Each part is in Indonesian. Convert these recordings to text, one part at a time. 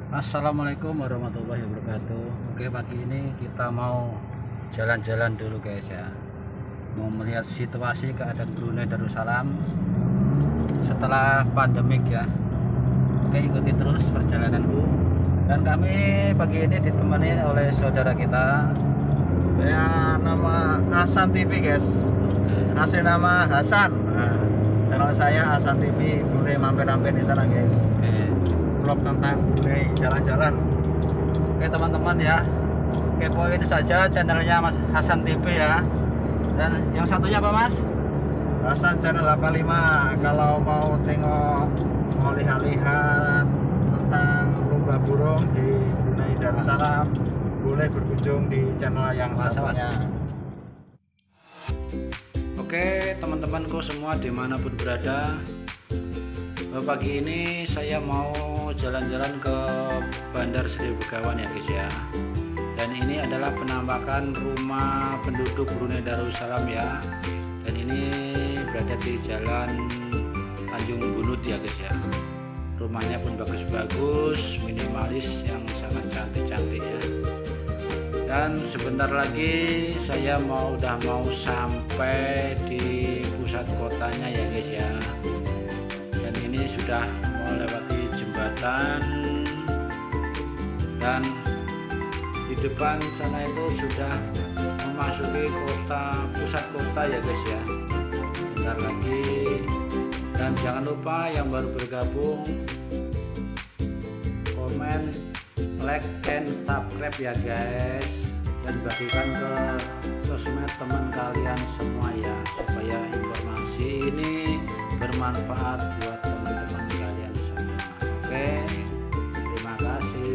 Assalamualaikum warahmatullahi wabarakatuh. Oke, pagi ini kita mau jalan-jalan dulu guys ya. Mau melihat situasi keadaan Brunei Darussalam setelah pandemik ya. Oke, ikuti terus perjalananku. Dan kami pagi ini ditemani oleh saudara kita. Saya nama Hasan TV guys. Asli nama Hasan. Nah, channel saya Hasan TV. Boleh mampir-mampir di sana guys. Vlog tentang Brunei, jalan-jalan. Oke teman-teman ya, kepoin saja channelnya Mas Hasan TV ya. Dan yang satunya apa Mas? Hasan channel 85. Kalau mau tengok, mau lihat-lihat tentang lumba burung di Brunei Darussalam, boleh berkunjung di channel yang satunya. Oke teman-temanku semua dimanapun berada, pagi ini saya mau jalan-jalan ke Bandar Sri Begawan ya guys ya. Dan ini adalah penampakan rumah penduduk Brunei Darussalam ya. Dan ini berada di Jalan Tanjung Bunut ya guys ya. Rumahnya pun bagus-bagus, minimalis, yang sangat cantik-cantik ya. Dan sebentar lagi saya udah mau sampai di pusat kotanya ya guys ya. Dan ini sudah melewati jembatan, dan di depan sana itu sudah memasuki pusat kota ya guys ya. Bentar lagi. Dan jangan lupa yang baru bergabung, komen, like, and subscribe ya guys, dan bagikan ke sosmed teman kalian semua ya, supaya informasi ini bermanfaat buat teman-teman kalian semua. Oke, terima kasih.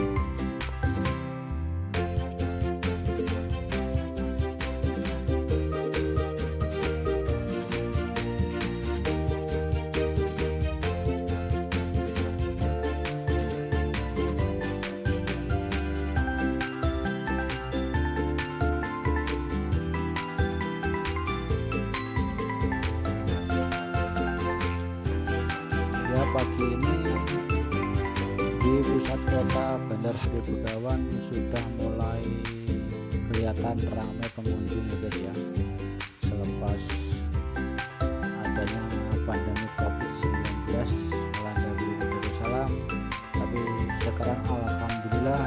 Pagi ini di pusat kota Bandar Sri Begawan sudah mulai kelihatan ramai pengunjung ya guys ya, selepas adanya pandemi COVID-19 melanda Brunei Darussalam. Tapi sekarang alhamdulillah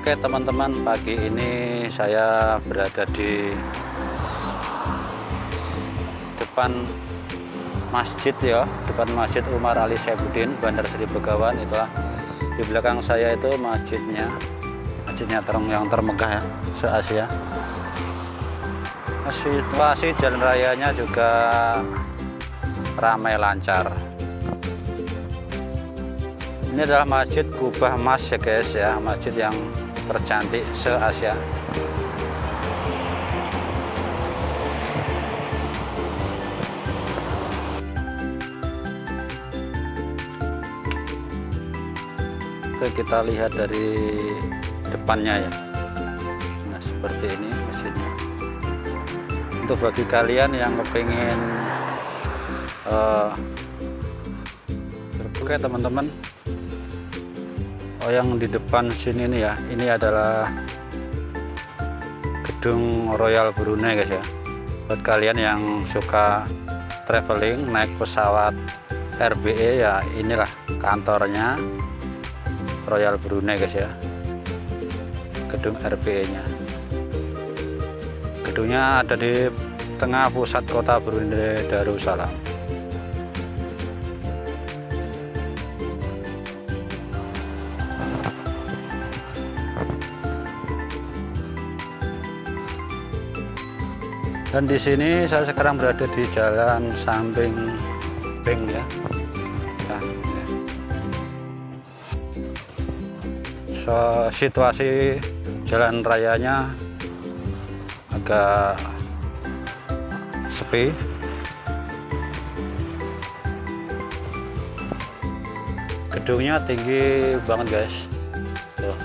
Oke teman-teman, pagi ini saya berada di depan masjid ya, depan Masjid Umar Ali Saifuddin, Bandar Seri Begawan. Itulah di belakang saya itu masjidnya yang termegah ya se-Asia. Situasi jalan rayanya juga ramai lancar. Ini adalah Masjid Kubah Emas ya guys ya, masjid yang tercantik se-Asia. Oke, kita lihat dari depannya ya. Nah, seperti ini masjidnya. Untuk bagi kalian yang kepingin oke teman-teman, yang di depan sini nih ya, ini adalah gedung Royal Brunei guys ya. Buat kalian yang suka traveling naik pesawat RBE ya, inilah kantornya Royal Brunei guys ya, gedung RBE nya. Gedungnya ada di tengah pusat kota Brunei Darussalam. Dan di sini saya sekarang berada di jalan samping Ping ya. Nah, situasi jalan rayanya agak sepi. Gedungnya tinggi banget guys. Tuh.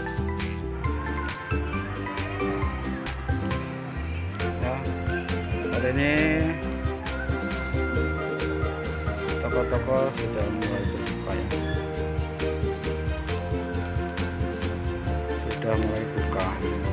Ya, hari ini toko-toko sudah mulai berbuka ya. Sudah mulai buka.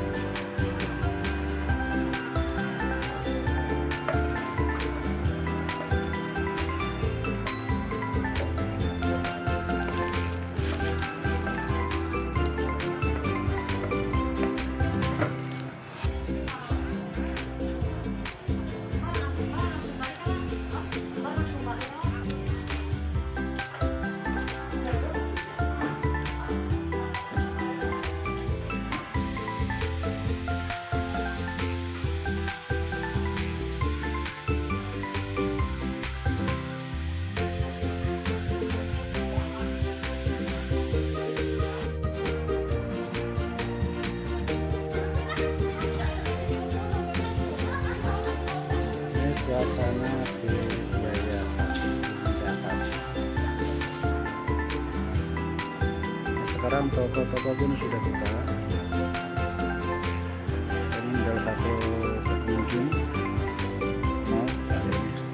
Suasana di yayasan di atas. Sekarang toko-toko pun sudah buka. Ini adalah satu pengunjung mau cari.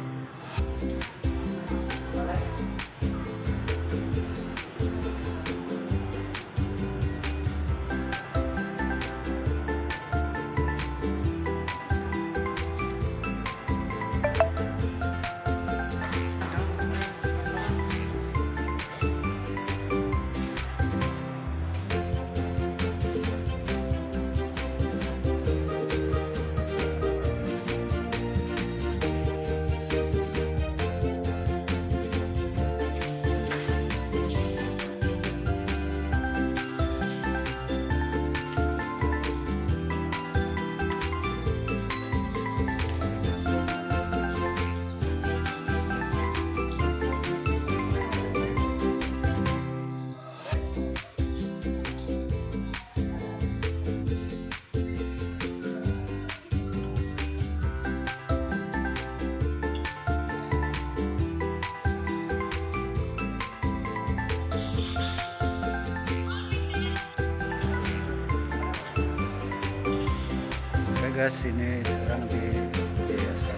Guys, ini sekarang di yayasan.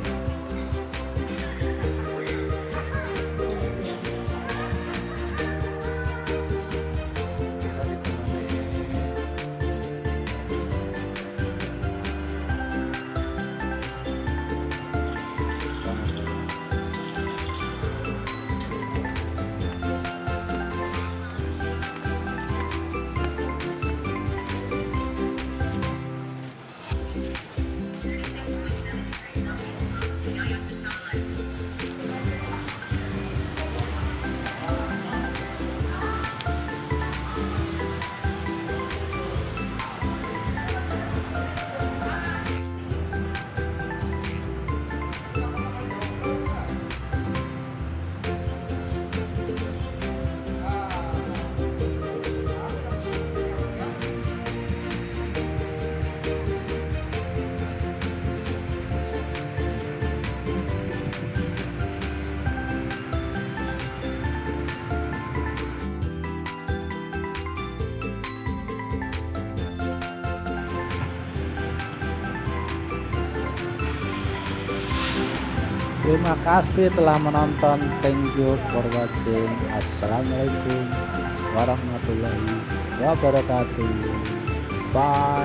Terima kasih telah menonton. Thank you for watching. Assalamualaikum warahmatullahi wabarakatuh. Bye.